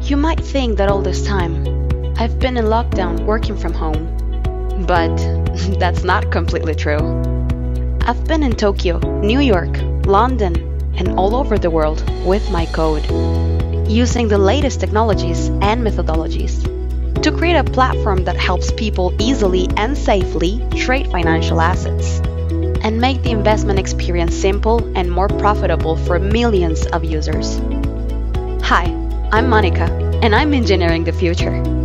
You might think that all this time I've been in lockdown working from home, but that's not completely true. I've been in Tokyo, New York, London, and all over the world with my code, using the latest technologies and methodologies to create a platform that helps people easily and safely trade financial assets and make the investment experience simple and more profitable for millions of users. Hi, I'm Monica, and I'm engineering the future.